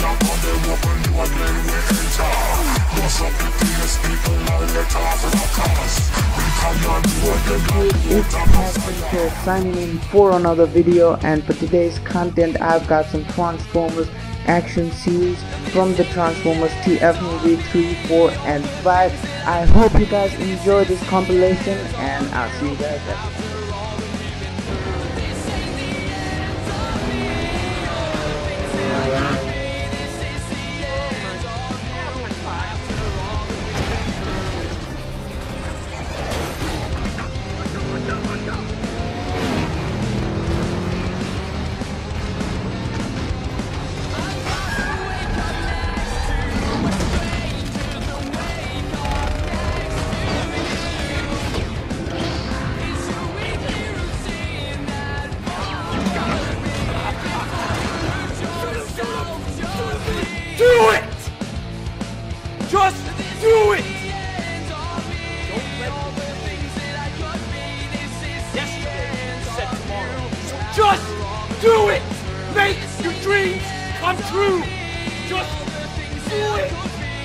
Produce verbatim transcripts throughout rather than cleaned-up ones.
up on the woman you are playing with enter. What's up the things people now let off in a cars. We cannot do it. It's Extinction signing in for another video, and for today's content I've got some Transformers action series from the Transformers T F movie three, four and five. I hope you guys enjoy this compilation, and I'll see you guys next time. Do it! Just do it! Don't let yesterday said tomorrow. So just do it! Make your dreams come true! Just do it!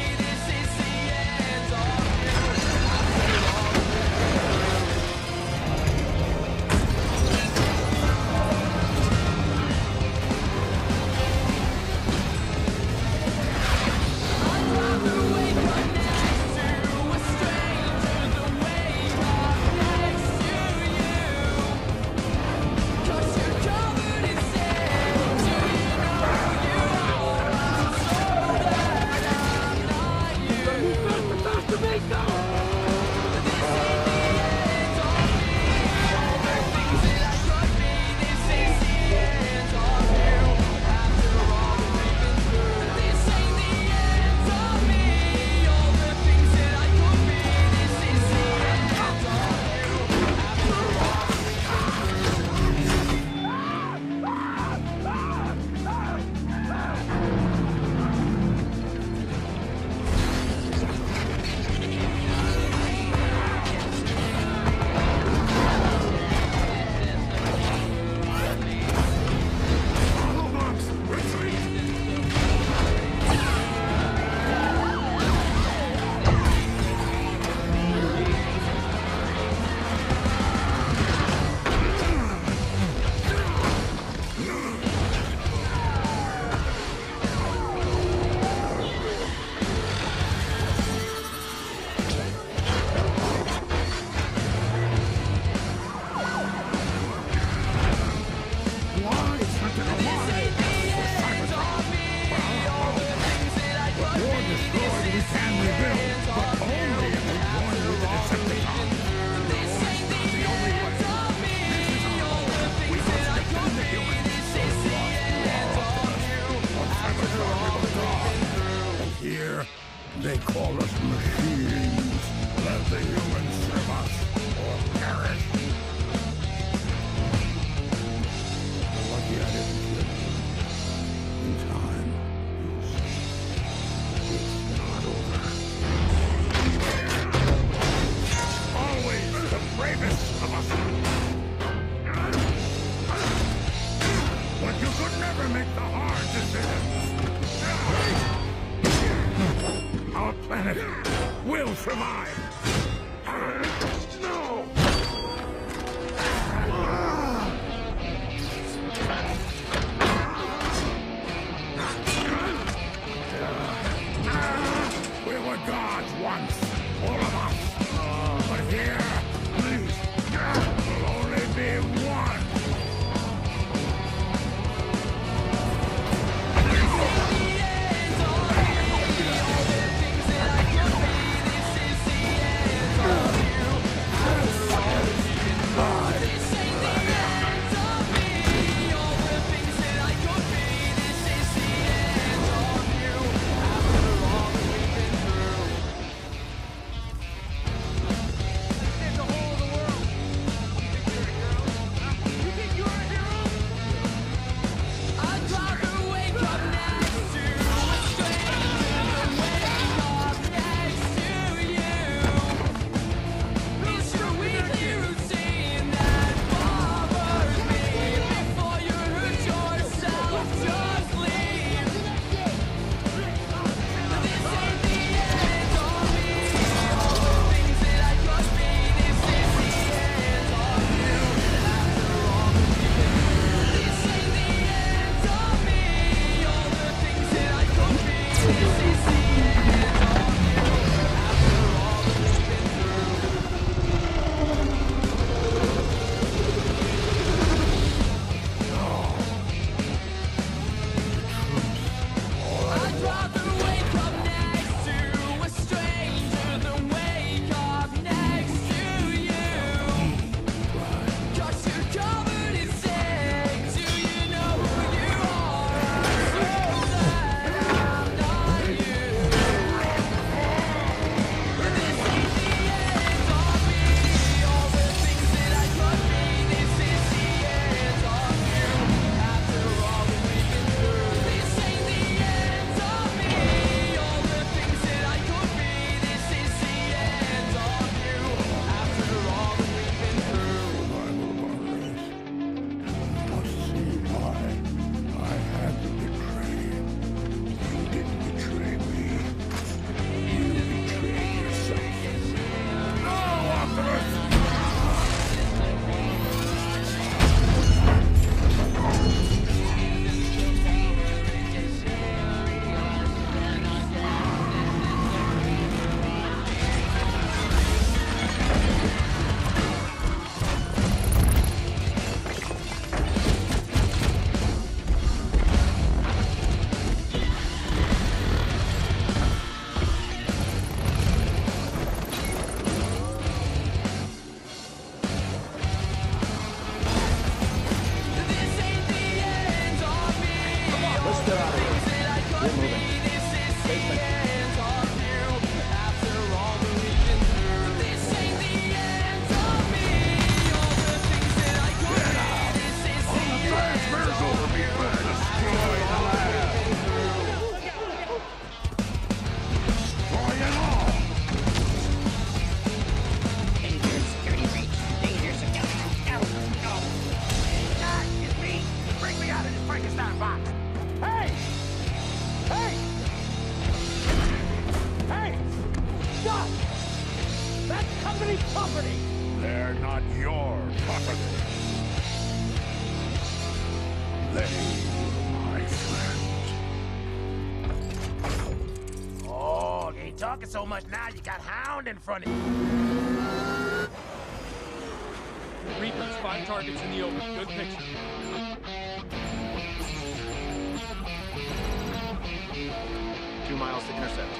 They call us machines. Let the humans serve us or perish. Lucky I didn't kill you. In time, you'll see. It's not over. Always the bravest of us. But you could never make the hard decisions. Our planet will survive. No! We were gods once, all of us. But here, will only be one. stand back! Hey! Hey! Hey! Stop! That's company property! They're not your property. They, my friend. Oh, you ain't talking so much now. You got Hound in front of you. Reapers, five targets in the open. Good picture. Two miles to intercept.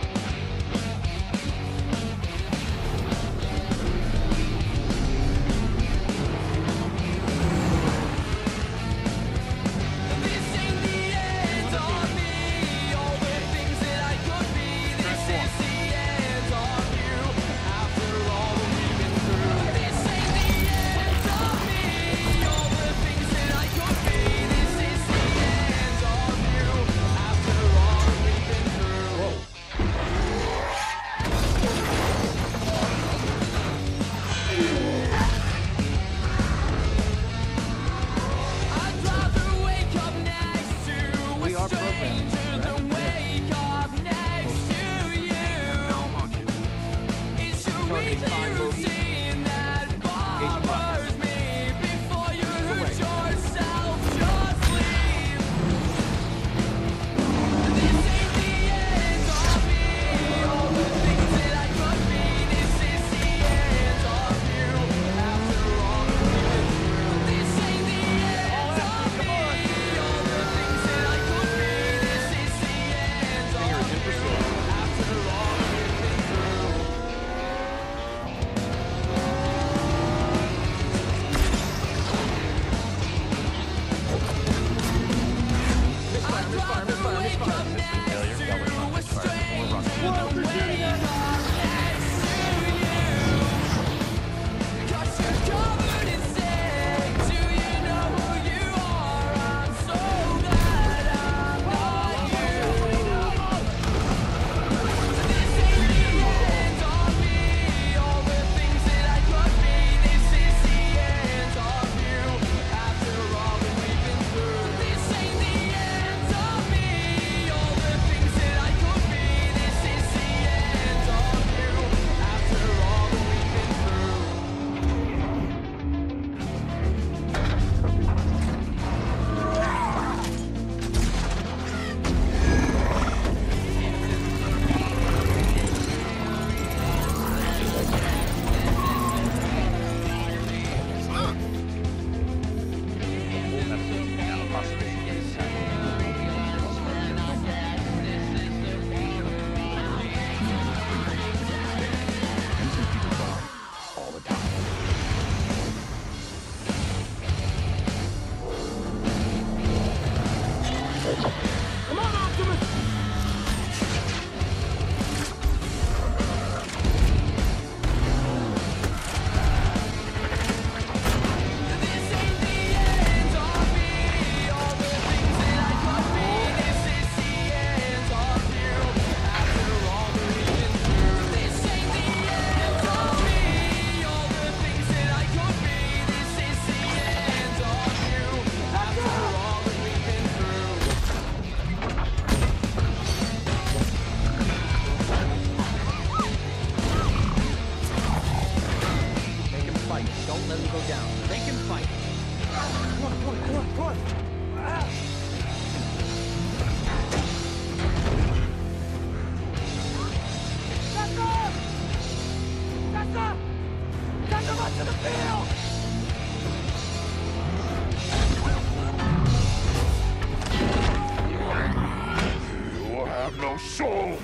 soul.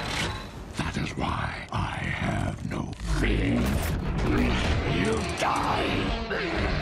That is why I have no fear. You die.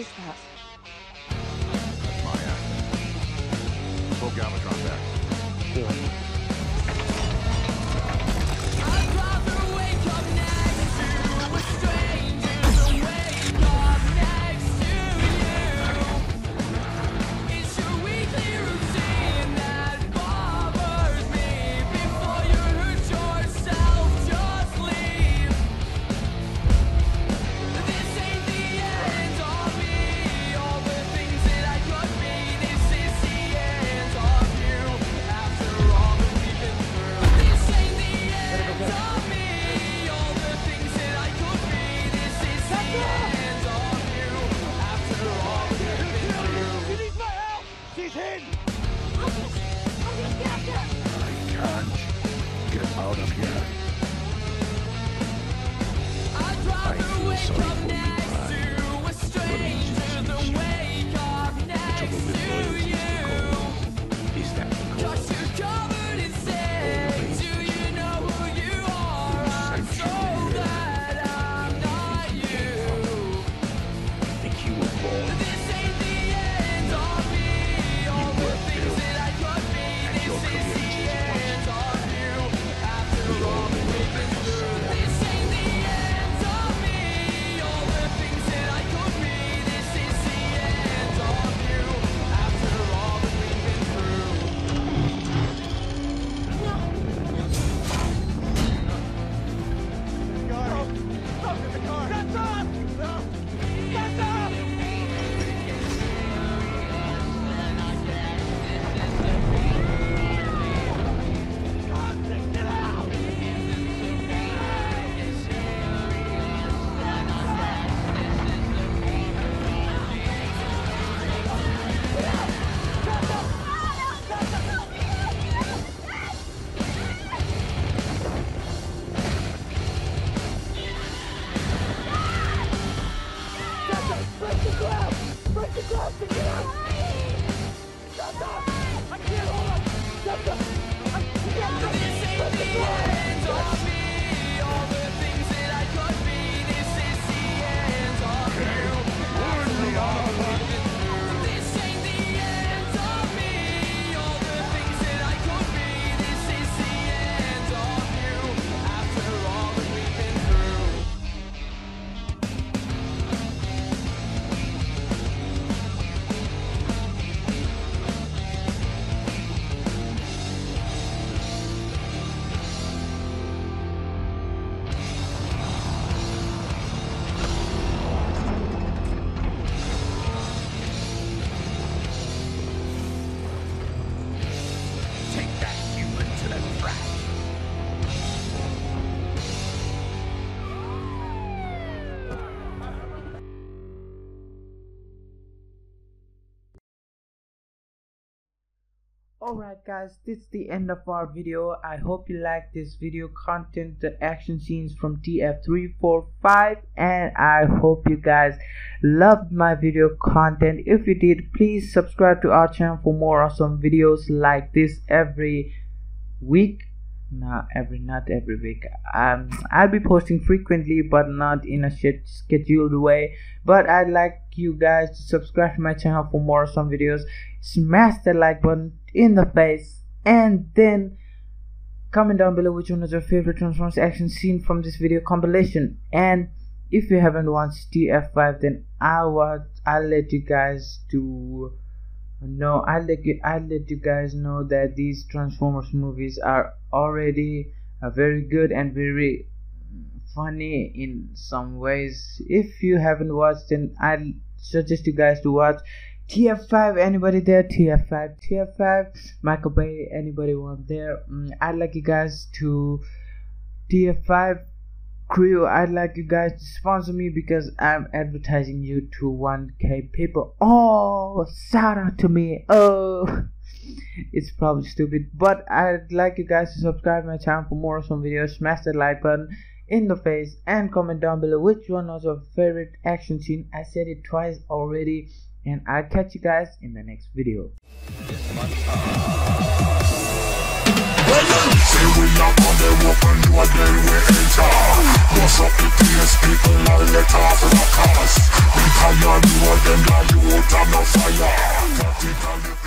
is that? That's my act. Full Galvatron back. I'd rather wake up next to a stranger than wake up next to you. It's your weekly routine that bothers me. Before you hurt yourself, just leave. This ain't the end of me. All the things that I could be. This is the end of you. After all that we've been through. This ain't the end of me. All the things that I could be. This is the end of you. After all that we've been through. She needs my help! She's hidden! I can't get out of here. I'd rather wake up next to a stranger than wake up next to you. Is that the cause? Cause you're covered in sin. Do you know who you are? I'm so glad I'm not you. Think you were born This ain't the end of me. All the things that I could be. This is the end of you. After all that we've been through. This ain't the end of me. All the things that I could be. This is the end of you. After all that we've been through. take that human to the trash. Alright guys, this is the end of our video. I hope you liked this video content, the action scenes from T F three four five, and I hope you guys loved my video content. If you did, please subscribe to our channel for more awesome videos like this every week. Not every not every week. Um, I'll be posting frequently but not in a scheduled way. But I'd like you guys to subscribe to my channel for more awesome videos. Smash the like button in the face, and then comment down below which one is your favorite Transformers action scene from this video compilation. And if you haven't watched T F five, then I'll watch, I'll let you guys to know I'll let you I'll let you guys know that these Transformers movies are already uh, very good and very funny in some ways. If you haven't watched, then I'll suggest you guys to watch T F five. Anybody there? T F five, T F five, Michael Bay, anybody want there? mm, I'd like you guys to T F five crew. I'd like you guys to sponsor me because I'm advertising you to one K people. Oh, shout out to me. Oh, it's probably stupid, but I'd like you guys to subscribe to my channel for more awesome videos. Smash the like button in the face and comment down below which one was your favorite action scene. I said it twice already, and I'll catch you guys in the next video. Say we knock on the roof and you again we enter. Bust up the place, people now let off the cars. We can you know them, now you out on no fire. Practically